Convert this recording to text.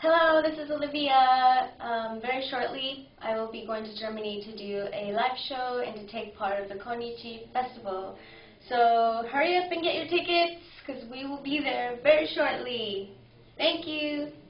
Hello, this is Olivia. Very shortly, I will be going to Germany to do a live show and to take part of the Connichi festival. So hurry up and get your tickets, because we will be there very shortly. Thank you.